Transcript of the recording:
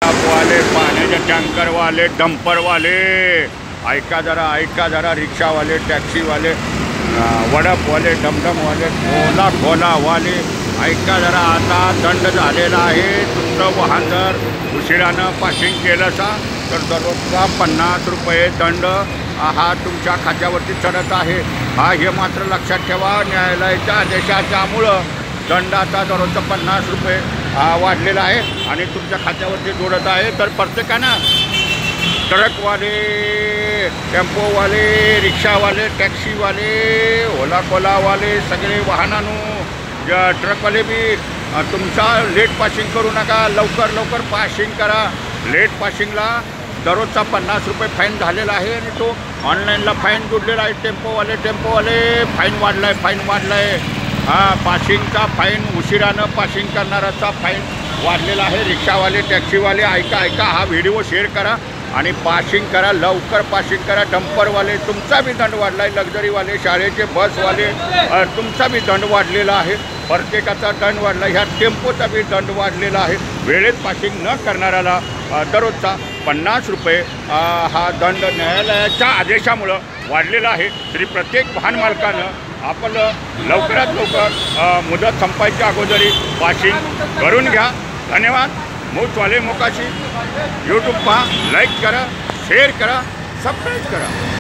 वाले, पाण्याचे टँकरवाले, डंपरवाले, ऐका जरा रिक्षावाले, टॅक्सीवाले, वडापवाले, डमडमवाले, ओलावाले, ऐका जरा, आता दंड झालेला आहे। तुमचं वाहन जर उशिरानं पासिंग केलं तर दररोजचा 50 रुपये दंड हा तुमच्या खात्यावरती चढत आहे। हे मात्र लक्षात ठेवा, न्यायालयाच्या आदेशाच्यामुळं दंड आता दररोजचा 50 रुपये वाढलेला आहे आणि तुमच्या खात्यावरती जोडत आहे। तर प्रत्येकानं ट्रकवाले, टेम्पोवाले, रिक्षावाले, टॅक्सीवाले, ओलावाले, सगळे वाहनांनो, ट्रकवाले बी तुमचा लेट पासिंग करू नका, लवकर पासिंग करा। लेट पासिंगला दररोजचा 50 रुपये फाईन झालेला आहे आणि तो ऑनलाईनला फाईन जोडलेला आहे। टेम्पोवाले फाईन वाढला आहे। पासिंगचा फाईन, उशिरानं पासिंग करणाराचा फाईन वाढलेला आहे। रिक्षावाले, टॅक्सीवाले, ऐका हा व्हिडिओ शेअर करा आणि पासिंग करा, लवकर पासिंग करा। डंपरवाले तुमचा बी दंड वाढला आहे। लक्झरीवाले, शाळेचे बसवाले, तुमचा बी दंड वाढलेला आहे। प्रत्येकाचा दंड वाढला। ह्या टेम्पोचा बी दंड वाढलेला आहे। वेळेत पासिंग न करणाऱ्याला दररोजचा 50 रुपये हा दंड न्यायालयाच्या आदेशामुळं वाढलेला आहे। तरी प्रत्येक वाहन मालकानं आपलं लवकरात लवकर मुदत संपायच्या अगोदरी पासिंग करून घ्या। धन्यवाद। मूचवाले मोकाशी यूट्यूब पहा, लाईक करा, शेअर करा, सबस्क्राईब करा।